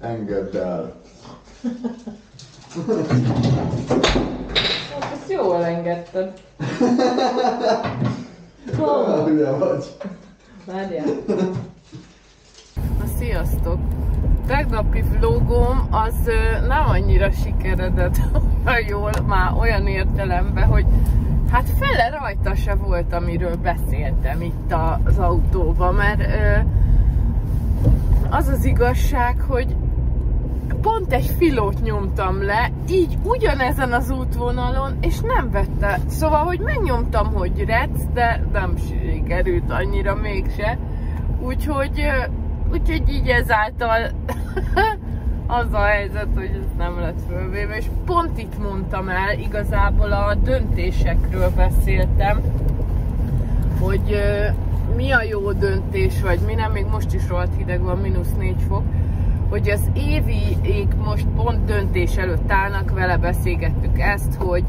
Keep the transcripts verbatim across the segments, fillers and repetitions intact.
Engedd el. Hát ezt jól engedted. Olyan hülye vagy. Várjál. Na, sziasztok! Tegnapi vlogom az nem annyira sikeredett olyan jól, már olyan értelemben, hogy hát fele rajta se volt, amiről beszéltem itt az autóban, mert az az igazság, hogy pont egy filót nyomtam le, így ugyanezen az útvonalon, és nem vette. Szóval, hogy megnyomtam, hogy rec, de nem sikerült annyira mégse. Úgyhogy, úgyhogy így ezáltal az a helyzet, hogy ez nem lett fölvéve, és pont itt mondtam el, igazából a döntésekről beszéltem, hogy mi a jó döntés, vagy mi nem, még most is rohadt hideg van, mínusz négy fok, hogy az Éviék most pont döntés előtt állnak, vele beszélgettük ezt, hogy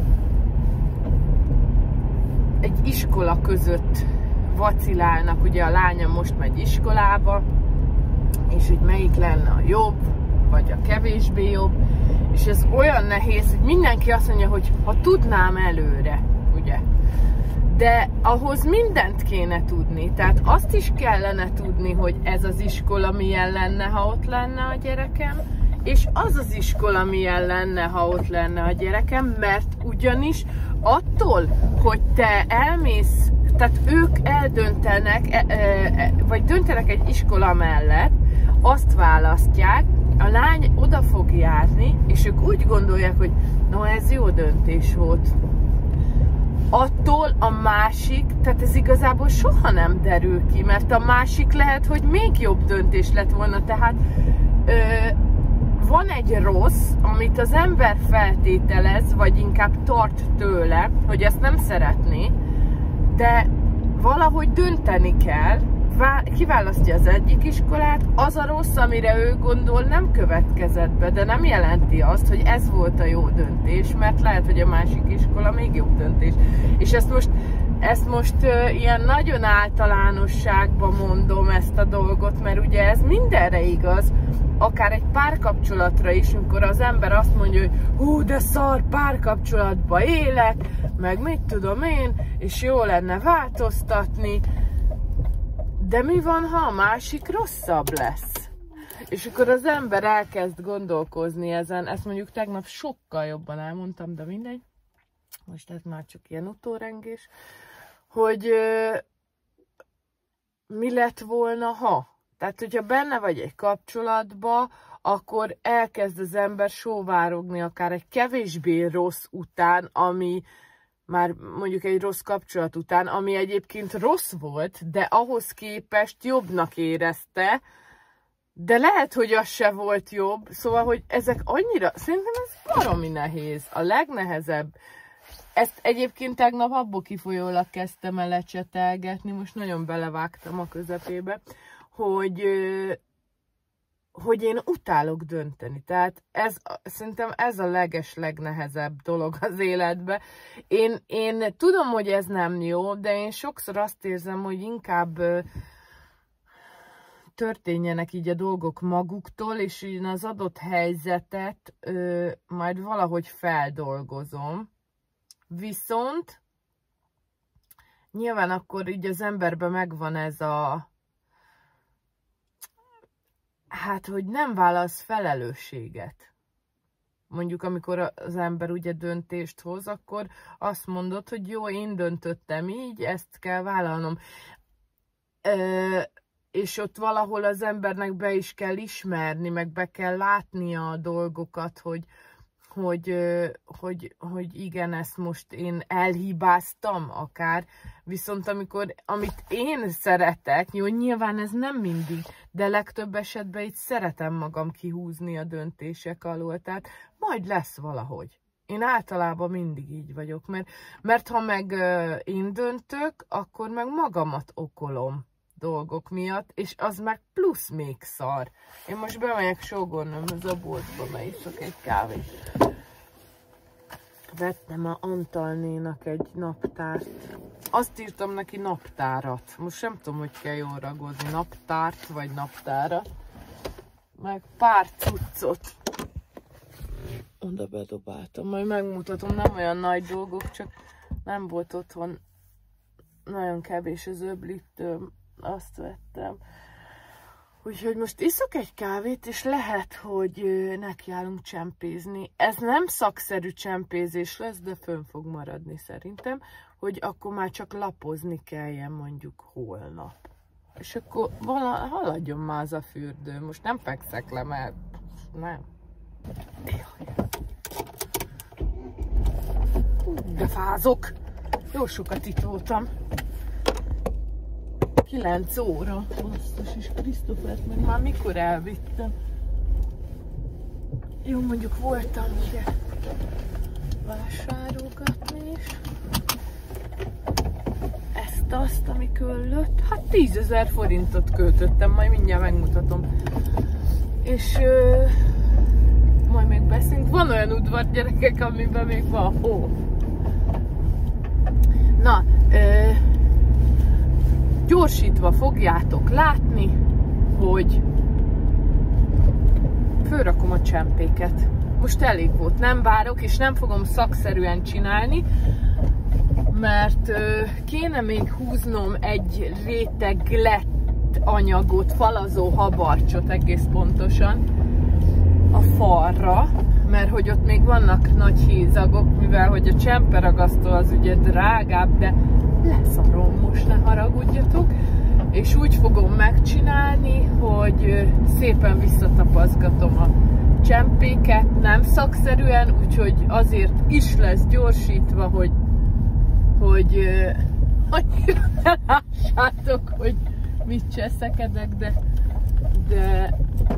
egy iskola között vacilálnak, ugye a lánya most megy iskolába, és hogy melyik lenne a jobb, vagy a kevésbé jobb, és ez olyan nehéz, hogy mindenki azt mondja, hogy ha tudnám előre, ugye? De ahhoz mindent kéne tudni, tehát azt is kellene tudni, hogy ez az iskola milyen lenne, ha ott lenne a gyerekem, és az az iskola milyen lenne, ha ott lenne a gyerekem, mert ugyanis attól, hogy te elmész, tehát ők eldöntenek, vagy döntenek egy iskola mellett, azt választják, a lány oda fog járni, és ők úgy gondolják, hogy no, ez jó döntés volt. Attól a másik, tehát ez igazából soha nem derül ki, mert a másik lehet, hogy még jobb döntés lett volna, tehát ö, van egy rossz, amit az ember feltételez, vagy inkább tart tőle, hogy ezt nem szeretné, de valahogy dönteni kell, kiválasztja az egyik iskolát, az a rossz, amire ő gondol, nem következett be, de nem jelenti azt, hogy ez volt a jó döntés, mert lehet, hogy a másik iskola még jobb döntés. És ezt most, ezt most uh, ilyen nagyon általánosságban mondom ezt a dolgot, mert ugye ez mindenre igaz, akár egy párkapcsolatra is, amikor az ember azt mondja, hogy hú, de szar, párkapcsolatba élek, meg mit tudom én, és jó lenne változtatni. De mi van, ha a másik rosszabb lesz? És akkor az ember elkezd gondolkozni ezen, ezt mondjuk tegnap sokkal jobban elmondtam, de mindegy, most ez már csak ilyen utórengés, hogy ö, mi lett volna, ha? Tehát, hogyha benne vagy egy kapcsolatba, akkor elkezd az ember sóvárogni akár egy kevésbé rossz után, ami már mondjuk egy rossz kapcsolat után, ami egyébként rossz volt, de ahhoz képest jobbnak érezte, de lehet, hogy az se volt jobb, szóval, hogy ezek annyira, szerintem ez baromi nehéz, a legnehezebb. Ezt egyébként tegnap abból kifolyólag kezdtem el lecsetelgetni, most nagyon belevágtam a közepébe, hogy, hogy én utálok dönteni. Tehát ez, szerintem ez a leges, legnehezebb dolog az életben. Én, én tudom, hogy ez nem jó, de én sokszor azt érzem, hogy inkább történjenek így a dolgok maguktól, és én az adott helyzetet ö, majd valahogy feldolgozom. Viszont nyilván akkor így az emberben megvan ez a hát, hogy nem válasz felelősséget. Mondjuk, amikor az ember ugye döntést hoz, akkor azt mondod, hogy jó, én döntöttem így, ezt kell vállalnom. Ö, és ott valahol az embernek be is kell ismerni, meg be kell látnia a dolgokat, hogy, hogy, hogy, hogy igen, ezt most én elhibáztam akár, viszont amikor, amit én szeretek, jó, nyilván ez nem mindig, de legtöbb esetben itt szeretem magam kihúzni a döntések alól, tehát majd lesz valahogy. Én általában mindig így vagyok, mert, mert ha meg én döntök, akkor meg magamat okolom dolgok miatt, és az meg plusz még szar. Én most bemegyek sógornőmhöz a boltba, mert iszok egy kávét. Vettem a Antalnénak egy naptárt. Azt írtam neki naptárat. Most nem tudom, hogy kell jól ragozni, naptárt vagy naptárat. meg pár cuccot oda bedobáltam. Majd megmutatom, nem olyan nagy dolgok, csak nem volt otthon nagyon kevés az öblítőm, azt vettem. Úgyhogy most iszok egy kávét, és lehet, hogy nekiállunk csempézni. Ez nem szakszerű csempézés lesz, de fönn fog maradni szerintem, hogy akkor már csak lapozni kelljen mondjuk holnap. És akkor vala, haladjon már az a fürdő. Most nem fekszek le, mert nem. De fázok. Jó sokat itt voltam. kilenc óra. Basszus, és Krisztofert meg már mikor elvittem. Jó, mondjuk voltam ugye vásárolgatni is. Ezt, azt, ami köllött. Hát tízezer forintot költöttem, majd mindjárt megmutatom. És ö, majd még beszélünk. Van olyan udvar, gyerekek, amiben még van hó. Na, ö, gyorsítva fogjátok látni, hogy fölrakom a csempéket. Most elég volt, nem várok, és nem fogom szakszerűen csinálni, mert ö, kéne még húznom egy réteg lett anyagot, falazó habarcsot egész pontosan a falra, mert hogy ott még vannak nagy hézagok, mivel hogy a csemperagasztó az ugye drágább, de leszarom, most ne haragudjatok, és úgy fogom megcsinálni, hogy szépen visszatapaszgatom a csempéket, nem szakszerűen, úgyhogy azért is lesz gyorsítva, hogy hogy annyira lássátok, hogy mit cseszekedek, de de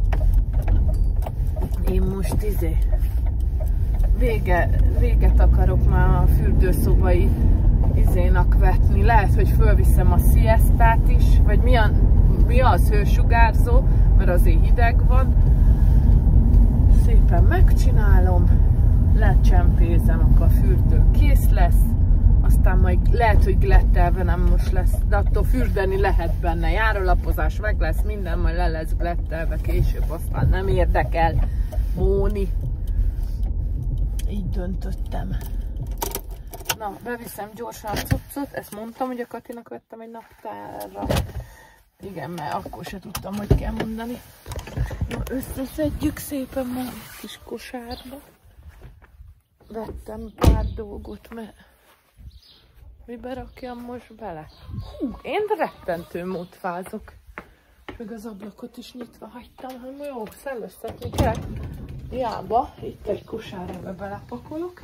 én most izé vége, véget akarok már a fürdőszobai izénak vetni. Lehet, hogy fölviszem a siestát is, vagy mi, a, mi az hősugárzó, mert azért hideg van. Szépen megcsinálom, lecsempézem, akkor a fürdő kész lesz, aztán majd lehet, hogy glettelve nem most lesz, de attól fürdeni lehet benne, járólapozás meg lesz, minden majd le lesz glettelve később, aztán nem érdekel, Móni. Így döntöttem. Na, beviszem gyorsan a cuccot, ezt mondtam, hogy a Katinak vettem egy naptárra. Igen, mert akkor se tudtam, hogy kell mondani. Na, összeszedjük szépen már egy kis kosárba. Vettem pár dolgot, mert mibe rakjam most bele? Hú, én rettentő mód fázok. Meg az ablakot is nyitva hagytam, hogy jó, szellőztetni kell. Hiába, itt egy kosárba belepakolok.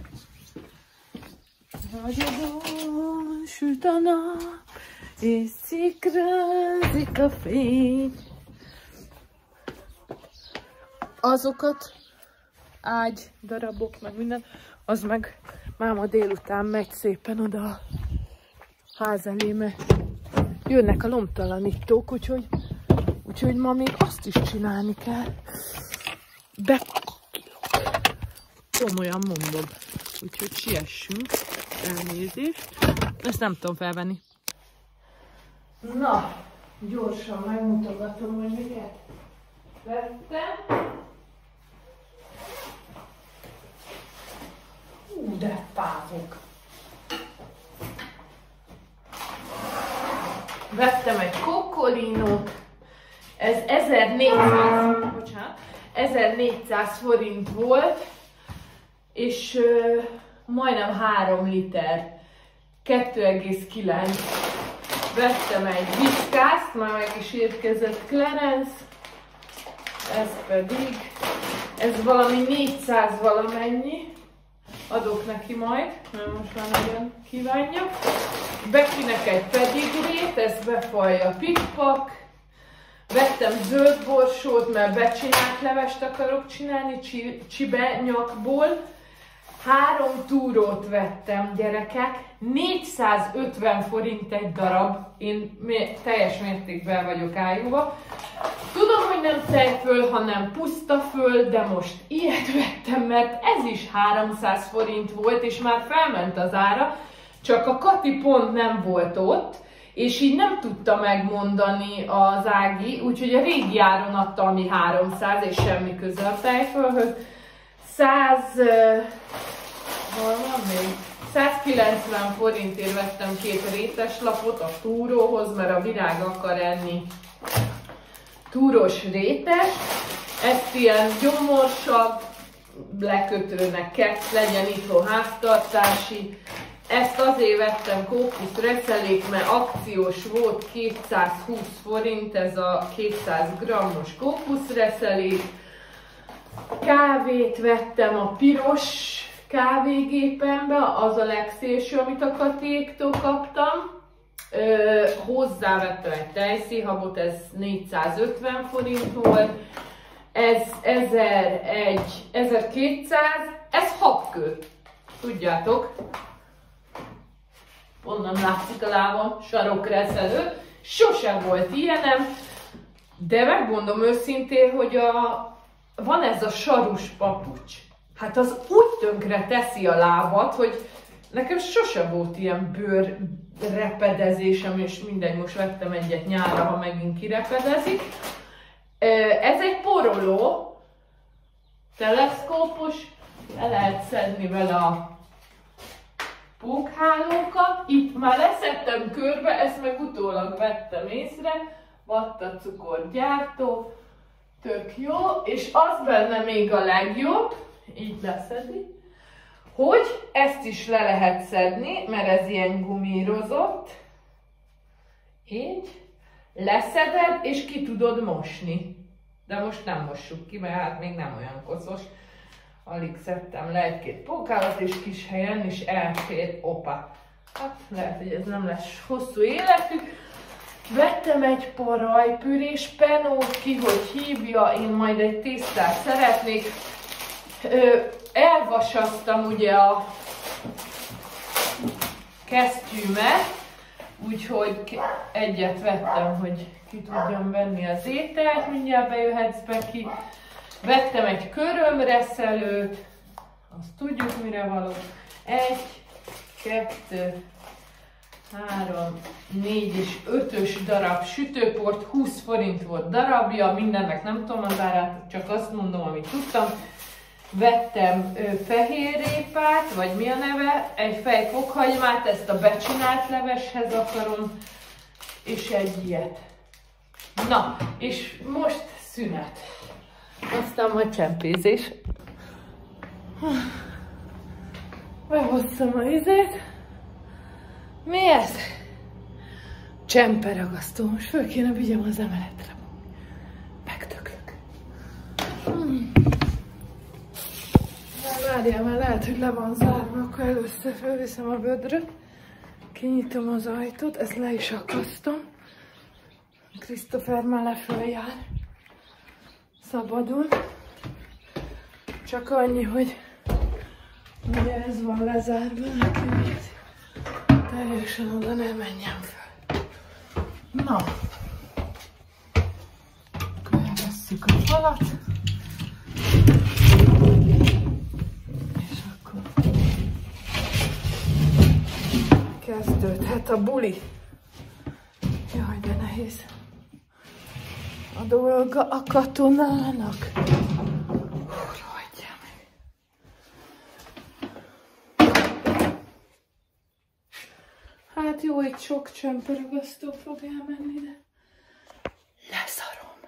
Vagyodon süt a nap, és szikrázik a fény. Azokat, ágy, darabok, meg minden, az meg máma délután megy szépen oda a ház elé, mert jönnek a lomtalanítók, úgyhogy, úgyhogy ma még azt is csinálni kell. Bekakilok. Komolyan mondom. Úgyhogy siessünk. Elnézést. Ezt nem tudom felvenni. Na, gyorsan megmutogatom, hogy miket vettem. Hú, de fázok. Vettem egy Coccolino-t. Ez ezernégyszáz, bocsánat, ezernégyszáz forint volt, és ö, majdnem három liter, kettő egész kilenc. Vettem egy viszkászt, már meg is érkezett Clarence, ez pedig, ez valami négyszáz valamennyi, adok neki majd, mert most már nagyon kívánja. Bekinek egy pedigrét, ez befalja a pikpak. Vettem zöld borsót, mert becsinált levest akarok csinálni, csibe nyakból. Három túrót vettem, gyerekek, négyszázötven forint egy darab, én teljes mértékben vagyok ájúva. Tudom, hogy nem tejföl, hanem puszta föl, de most ilyet vettem, mert ez is háromszáz forint volt, és már felment az ára, csak a Kati pont nem volt ott, és így nem tudta megmondani az Ági, úgyhogy a régi áron adta, ami háromszáz, és semmi köze a tejfölhöz. száz, hol van még? százkilencven forintért vettem két réteslapot a túróhoz, mert a Virág akar enni túros rétes. Ezt ilyen gyomorsabb, lekötőnek kell, legyen itthon háztartási. Ezt azért vettem kókusz reszelék, mert akciós volt, kétszázhúsz forint ez a kétszáz grammos kókusz reszelék. Kávét vettem a piros kávégépembe, az a legszélső, amit a Katéktól kaptam. Ö, hozzávettem egy tejszínhabot, ez négyszázötven forint volt. Ez ezerkétszáz, ez habkő. Tudjátok? Onnan látszik a lábam, sarokreszelő. Sosem volt ilyenem, de megmondom őszintén, hogy a, van ez a sarus papucs. Hát az úgy tönkre teszi a lábat, hogy nekem sose volt ilyen bőrrepedezésem, és mindegy, most vettem egyet nyárra, ha megint kirepedezik. Ez egy poroló, teleszkópos, le lehet szedni vele a pókhálókat. Itt már leszettem körbe, ezt meg utólag vettem észre, vatta cukorgyártó, tök jó, és az benne még a legjobb, így leszedi, hogy ezt is le lehet szedni, mert ez ilyen gumírozott, így, leszeded, és ki tudod mosni. De most nem mossuk ki, mert hát még nem olyan koszos. Alig szedtem le egy-két pókálat, és kis helyen is elfér. Opa! Hát lehet, hogy ez nem lesz hosszú életű. Vettem egy parajpürés penót, ki hogy hívja, én majd egy tésztát szeretnék. Ö, elvasaztam ugye a kesztyűmet, úgyhogy egyet vettem, hogy ki tudjam venni az ételt, mindjárt bejöhetsz be ki. Vettem egy körömreszelőt, azt tudjuk mire való. Egy, kettő, három, négy és ötös darab sütőport, húsz forint volt darabja, mindennek nem tudom az árát, csak azt mondom, amit tudtam. Vettem ö, fehérrépát, vagy mi a neve, egy fej fokhagymát, ezt a becsinált leveshez akarom, és egy ilyet. Na, és most szünet. Aztán majd csempézés. Behoztam a izét. Mi ez? Csemperagasztó. Most föl kéne vigyem az emeletre. Megtöklök. Hmm. Várjál, mert lehet, hogy le van zárva, akkor először felviszem a vödröt. Kinyitom az ajtót, ezt le is akasztom. Christopher már leföl jár. Szabadon. Csak annyi, hogy ugye ez van lezárva neki, hogy teljesen oda nem menjen fel. Na. Akkor elvesszük a falat. És akkor kezdődhet a buli. Jaj, de nehéz a dolga a katonának. Hagyja meg. Hát jó, itt sok csemperagasztó fog elmenni, de leszarom.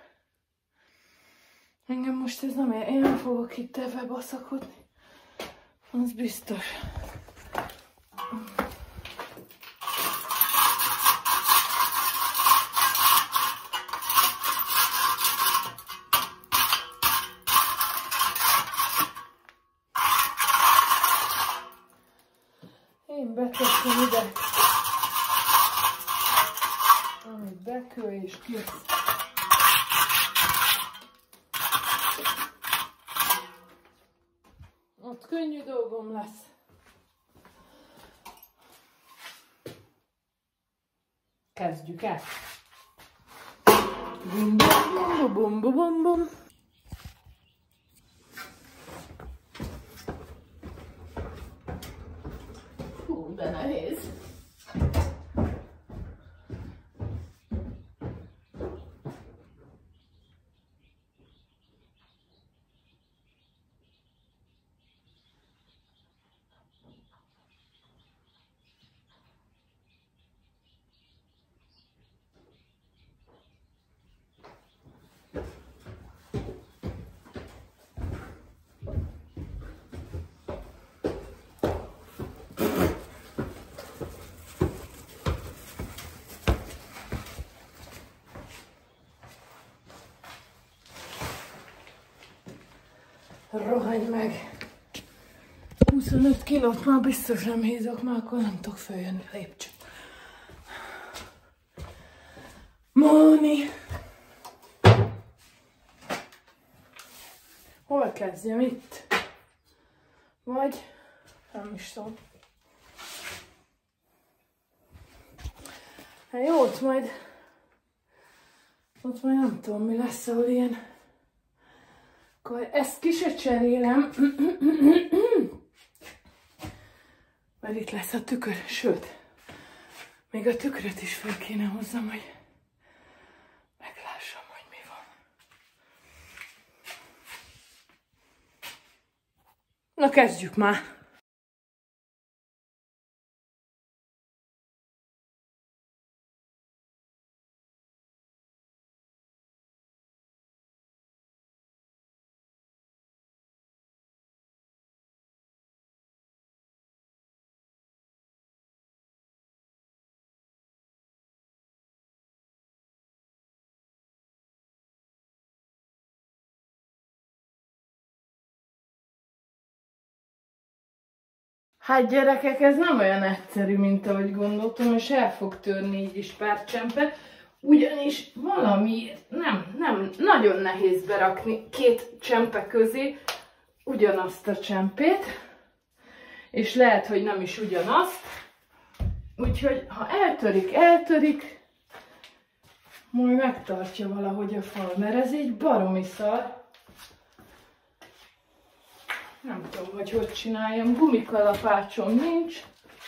Engem most ez nem ér, én nem fogok itt ebbe baszakodni. Az biztos. Én beteszem ide, amit bekő és kész. Ott könnyű dolgom lesz. Kezdjük el. Bum bum bum bum bum bum. Hú, de nehéz. Rohanj meg! huszonöt kilót már biztos nem hízok, már akkor nem tudok följönni a lépcsőn. Móni! Hol kezdjem itt? Vagy nem is tudom. Hát jó, ott majd ott majd nem tudom mi lesz, ahol ilyen. Akkor ezt ki se cserélem. Mert itt lesz a tükör, sőt, még a tükröt is fel kéne hozzam, hogy meglássam, hogy mi van. Na kezdjük már! Hát gyerekek, ez nem olyan egyszerű, mint ahogy gondoltam, és el fog törni így is pár csempe, ugyanis valami nem, nem, nagyon nehéz berakni két csempe közé ugyanazt a csempét, és lehet, hogy nem is ugyanazt, úgyhogy ha eltörik, eltörik, majd megtartja valahogy a fal, mert ez így baromi szar. Nem tudom, hogy hogy csináljam, gumikalapácsom nincs.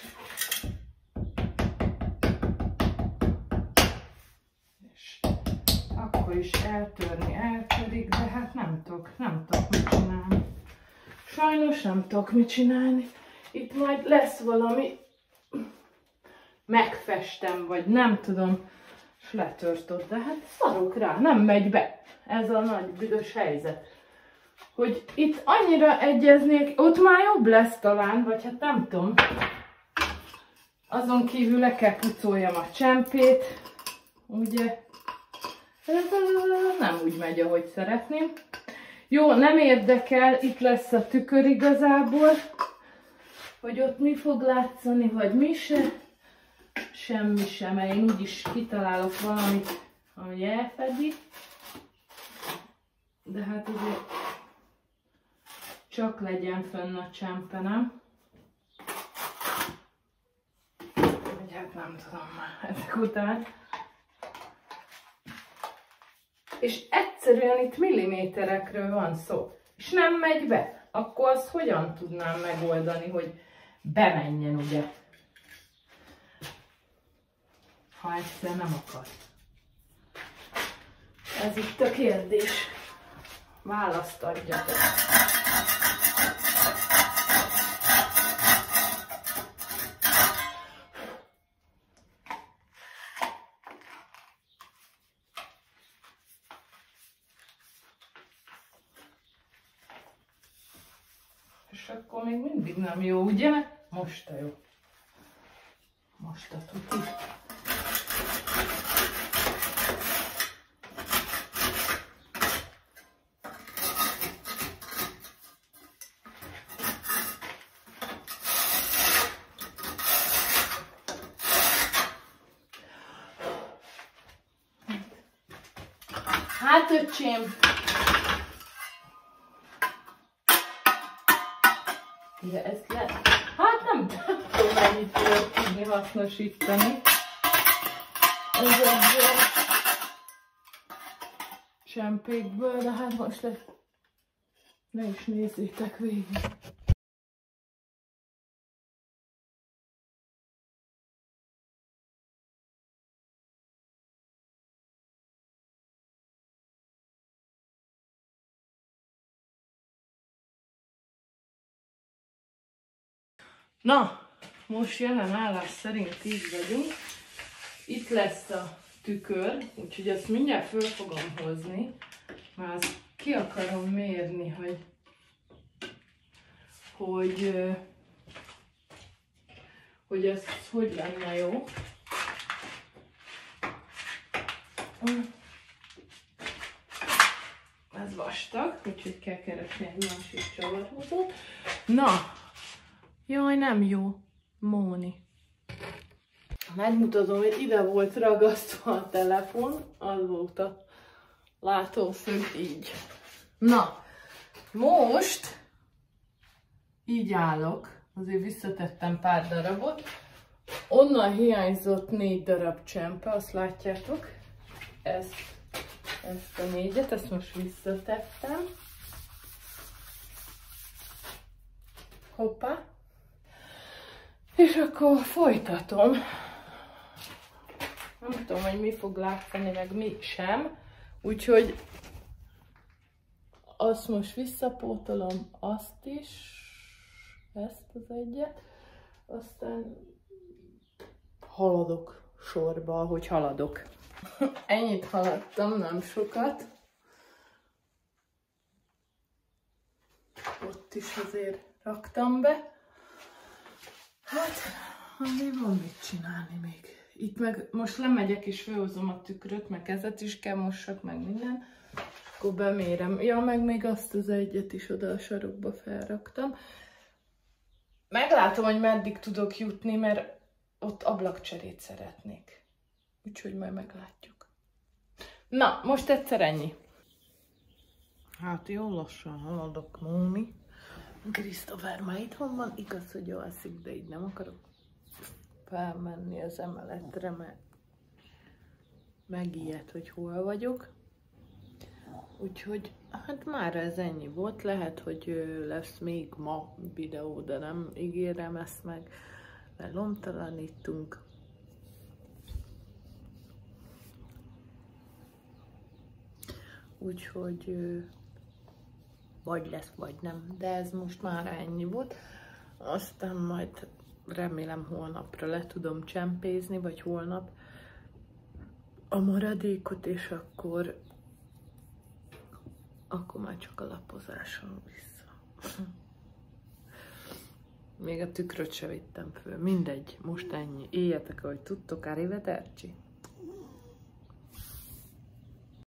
És akkor is eltörni, eltörik, de hát nem tudok, nem tudok mit csinálni. Sajnos nem tudok mit csinálni. Itt majd lesz valami, megfestem, vagy nem tudom, és letört ott, de hát szarok rá, nem megy be. Ez a nagy büdös helyzet. Hogy itt annyira egyeznék, ott már jobb lesz talán, vagy hát nem tudom. Azon kívül le kell pucoljam a csempét, ugye, nem úgy megy, ahogy szeretném. Jó, nem érdekel, itt lesz a tükör igazából, hogy ott mi fog látszani, vagy mi se, semmi sem, mert én úgyis kitalálok valamit, ami elfedi. De hát ugye csak legyen fönn a csempe, nem? Vagy hát nem tudom már ezek után. És egyszerűen itt milliméterekről van szó. És nem megy be. Akkor azt hogyan tudnám megoldani, hogy bemenjen, ugye? Ha egyszer nem akar. Ez itt a kérdés. Választ adjatok. És akkor még mindig nem jó, ugye? Most a jó. Most a tuti. Hát, öcsém! Ugye ezt le... Hát nem tudom mennyit tudok tudni hasznosítani. Ez ebből csempékből, de hát most le... ne is nézzétek végig. Na, most jelen állás szerint így vagyunk. Itt lesz a tükör, úgyhogy azt mindjárt föl fogom hozni. Már azt ki akarom mérni, hogy, hogy, hogy ez hogy lenne jó. Ez ez vastag, úgyhogy kell keresni egy másik csavarhúzót. Na, jaj, nem jó, Móni. Megmutatom, hogy ide volt ragasztva a telefon, az volt a látószög így. Na, most így állok, azért visszatettem pár darabot. Onnan hiányzott négy darab csempe, azt látjátok. Ezt, ezt a négyet, ezt most visszatettem. Hoppá. És akkor folytatom. Nem tudom, hogy mi fog látszani, meg mi sem. Úgyhogy azt most visszapótolom, azt is, ezt az egyet, aztán haladok sorba, ahogy haladok. Ennyit haladtam, nem sokat. Ott is azért raktam be. Hát, azért van mit csinálni még. Itt meg most lemegyek és fölhozom a tükröt, meg kezet is kell mossak, meg minden. Akkor bemérem. Ja, meg még azt az egyet is oda a sarokba felraktam. Meglátom, hogy meddig tudok jutni, mert ott ablakcserét szeretnék. Úgyhogy majd meglátjuk. Na, most egyszer ennyi. Hát jó lassan haladok, Móni. Christopher már itthon van, igaz, hogy alszik, de így nem akarok felmenni az emeletre, mert megijed, hogy hol vagyok. Úgyhogy, hát már ez ennyi volt. Lehet, hogy lesz még ma videó, de nem ígérem ezt meg, mert lomtalanítunk. Úgyhogy vagy lesz, vagy nem, de ez most már ennyi volt. Aztán majd remélem holnapra le tudom csempézni, vagy holnap a maradékot, és akkor akkor már csak a lapozáson vissza. Még a tükröt se vittem föl. Mindegy, most ennyi. Éljetek, ahogy tudtok, arrivederci.